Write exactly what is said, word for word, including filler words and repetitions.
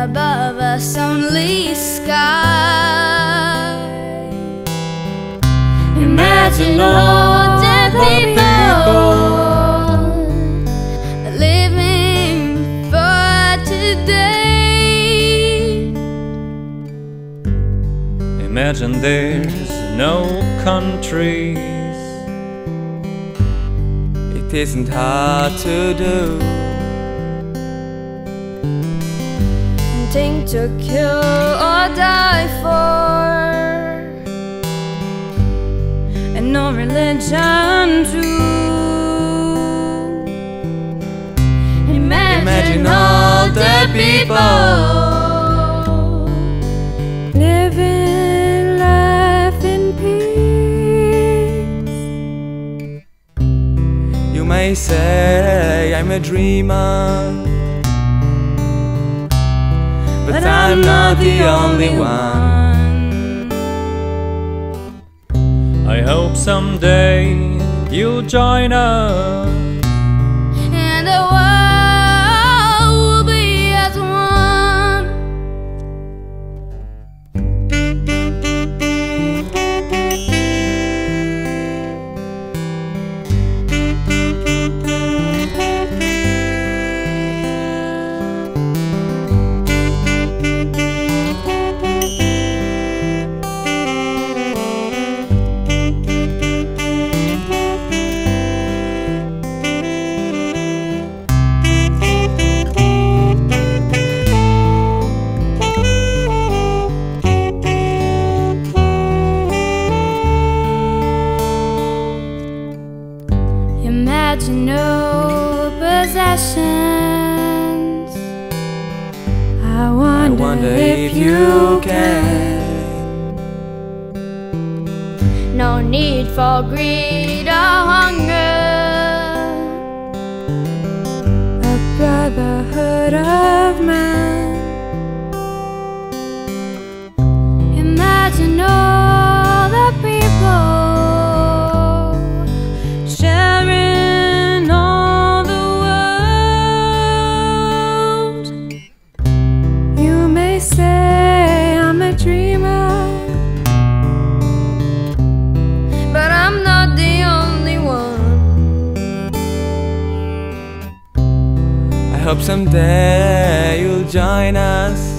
above us only sky. Imagine all the people living for today. Imagine there's no countries. It isn't hard to do. Nothing to kill or die for, and no religion too. Imagine, Imagine all the people living life in peace. You may say I'm a dreamer, but I'm not the only one. I hope someday you'll join us, and the world will be as one. Imagine no possessions. I wonder, I wonder if, if you you can. No need for greed or hunger. A brotherhood of man. Imagine all the people sharing all the world. You may say I'm a dreamer, but I'm not the only one. I hope someday you'll join us,